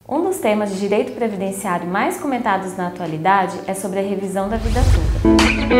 Um dos temas de direito previdenciário mais comentados na atualidade é sobre a revisão da vida toda.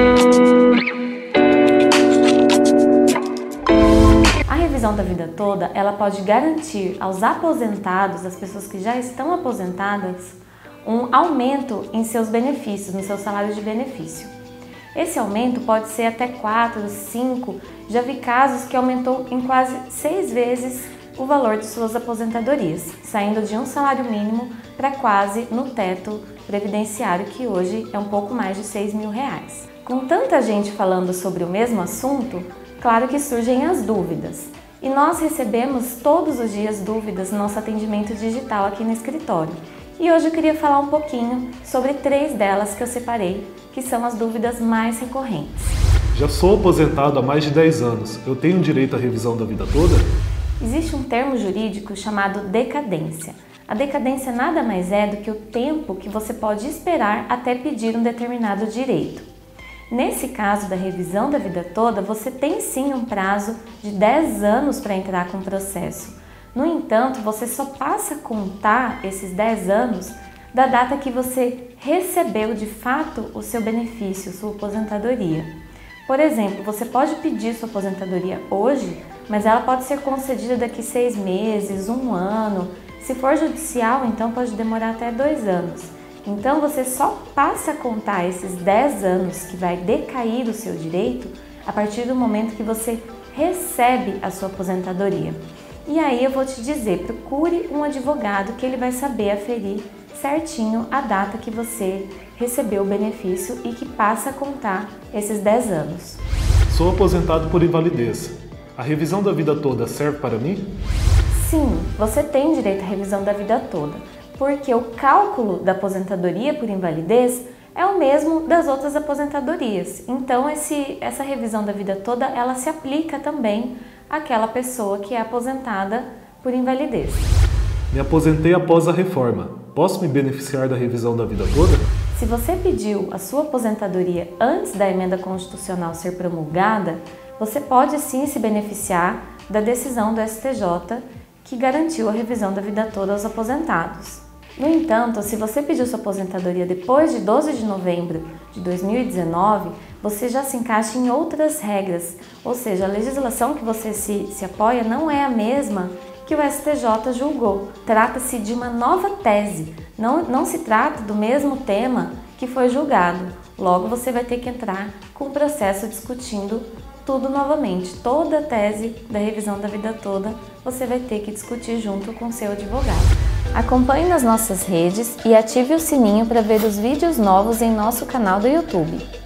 A revisão da vida toda, ela pode garantir aos aposentados, às pessoas que já estão aposentadas, um aumento em seus benefícios, no seu salário de benefício. Esse aumento pode ser até 4, 5, já vi casos que aumentou em quase 6 vezes o valor de suas aposentadorias, saindo de um salário mínimo para quase no teto previdenciário, que hoje é um pouco mais de R$6.000. Com tanta gente falando sobre o mesmo assunto, claro que surgem as dúvidas. E nós recebemos todos os dias dúvidas no nosso atendimento digital aqui no escritório. E hoje eu queria falar um pouquinho sobre 3 delas que eu separei, que são as dúvidas mais recorrentes. Já sou aposentado há mais de 10 anos. Eu tenho direito à revisão da vida toda? Existe um termo jurídico chamado decadência. A decadência nada mais é do que o tempo que você pode esperar até pedir um determinado direito. Nesse caso da revisão da vida toda, você tem sim um prazo de 10 anos para entrar com o processo. No entanto, você só passa a contar esses 10 anos da data que você recebeu de fato o seu benefício, sua aposentadoria. Por exemplo, você pode pedir sua aposentadoria hoje, mas ela pode ser concedida daqui 6 meses, 1 ano. Se for judicial, então pode demorar até 2 anos. Então você só passa a contar esses 10 anos que vai decair o seu direito a partir do momento que você recebe a sua aposentadoria. E aí eu vou te dizer, procure um advogado que ele vai saber aferir certinho a data que você recebeu o benefício e que passa a contar esses 10 anos. Sou aposentado por invalidez. A revisão da vida toda serve para mim? Sim, você tem direito à revisão da vida toda, porque o cálculo da aposentadoria por invalidez é o mesmo das outras aposentadorias. Então essa revisão da vida toda, ela se aplica também àquela pessoa que é aposentada por invalidez. Me aposentei após a reforma. Posso me beneficiar da revisão da vida toda? Se você pediu a sua aposentadoria antes da emenda constitucional ser promulgada, você pode sim se beneficiar da decisão do STJ que garantiu a revisão da vida toda aos aposentados. No entanto, se você pediu sua aposentadoria depois de 12 de novembro de 2019, você já se encaixa em outras regras, ou seja, a legislação que você se apoia não é a mesma que o STJ julgou. Trata-se de uma nova tese, não se trata do mesmo tema que foi julgado. Logo, você vai ter que entrar com o processo discutindo tudo novamente. Toda a tese da revisão da vida toda você vai ter que discutir junto com o seu advogado. Acompanhe nas nossas redes e ative o sininho para ver os vídeos novos em nosso canal do YouTube.